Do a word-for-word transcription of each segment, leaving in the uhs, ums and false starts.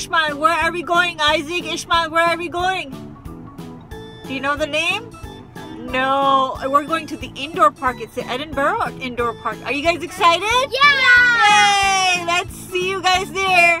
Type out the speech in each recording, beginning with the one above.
Ishmael, where are we going? Isaac, Ishmael, where are we going? Do you know the name? No, we're going to the indoor park. It's the Edinborough Indoor Park. Are you guys excited? Yeah! Yay! Let's see you guys there.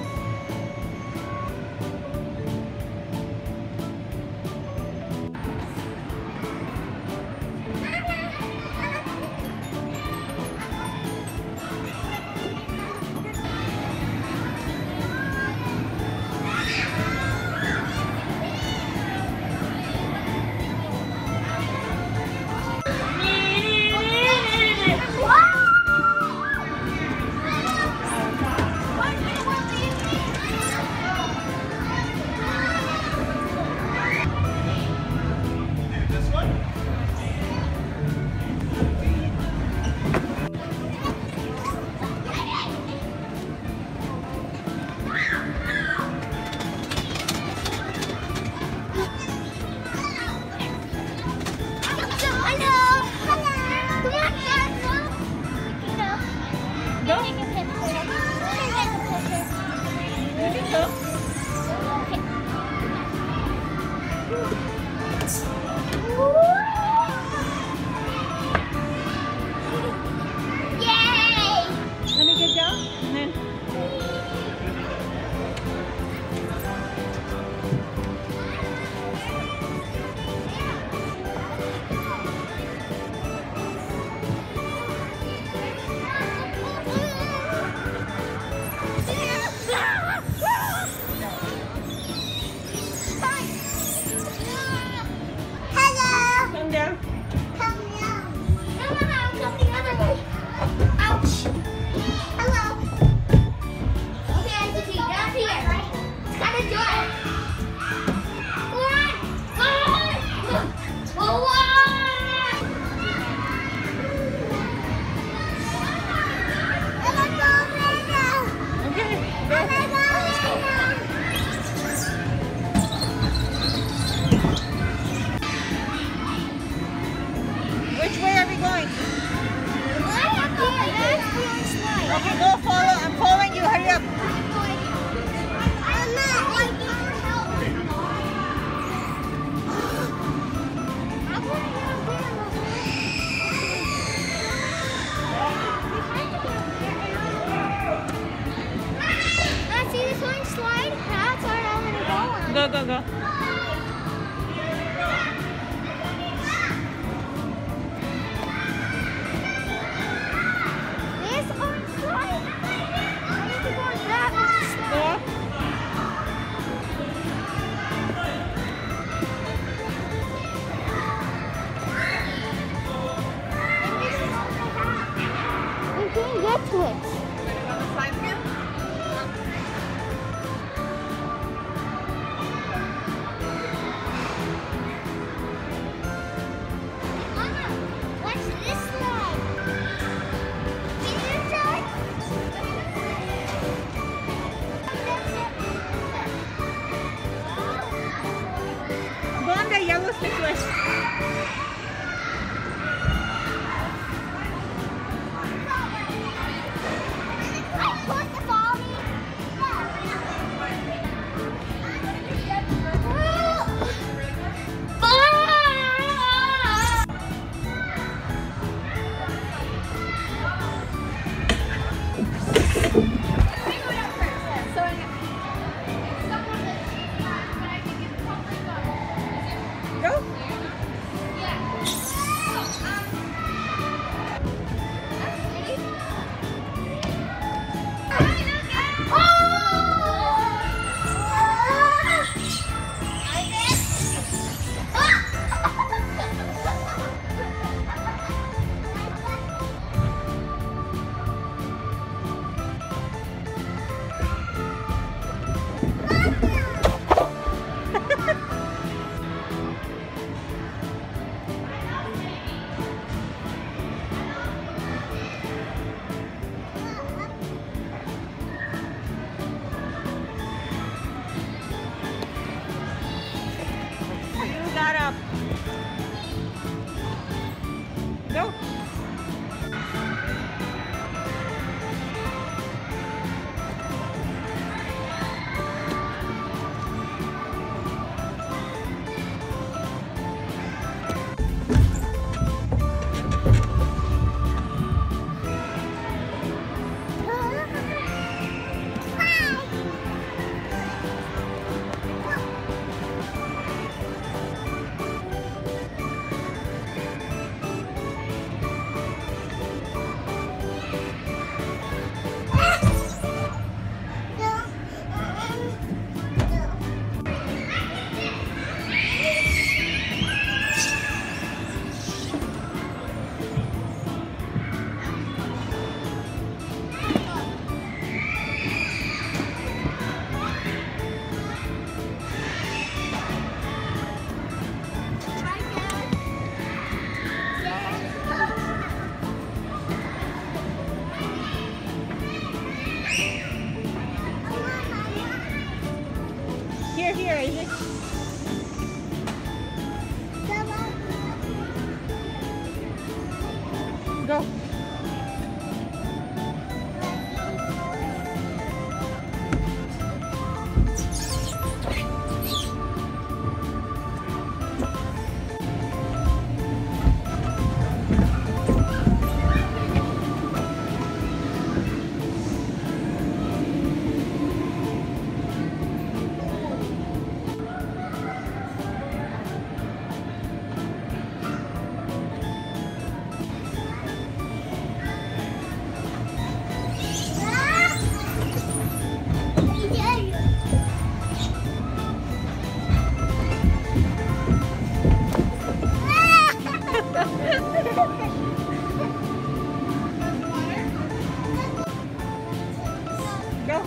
Which way are we going? Okay, go follow. I'm following you. Hurry up. See this one slide? That's where I'm gonna go on. Go, go, go. Get to it. Mama, what's this slide? Can you show it? Go on the yellow stick way. Go. Go.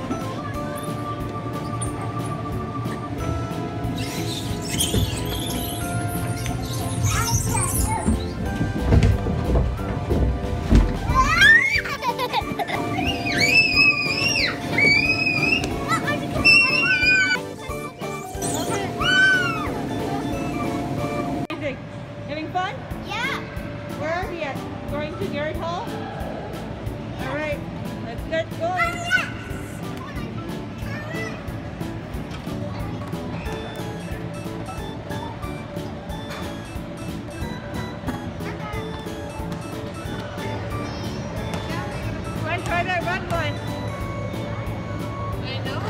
Isaac, having fun? Yeah. Where are we at? Going to Garrett Hall? All right, let's get going. Let's try that run one. I know.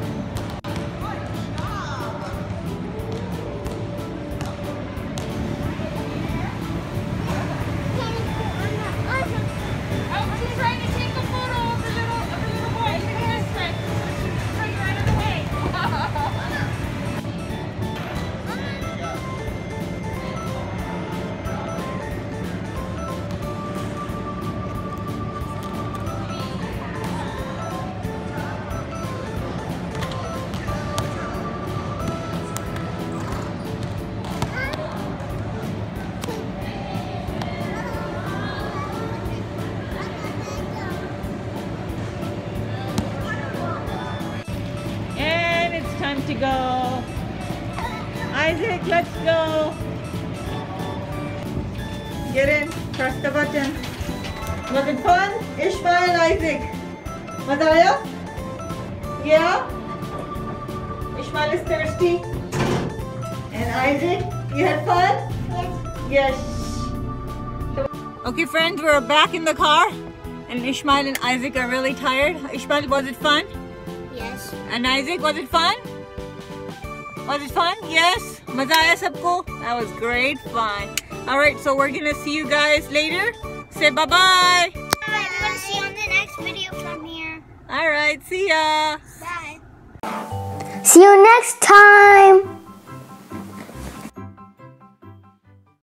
Time to go. Isaac, let's go. Get in. Press the button. Was it fun? Ishmael, Isaac. Madaya? Yeah? Ishmael is thirsty. And Isaac, you had fun? Yes. Yes. Okay friends, we're back in the car. And Ishmael and Isaac are really tired. Ishmael, was it fun? Yes. And Isaac, was it fun? Was it fun? Yes. Mazaya sabko? That was great fun. Alright, so we're gonna see you guys later. Say bye-bye. Alright, we're gonna see you on the next video from here. Alright, see ya. Bye. See you next time.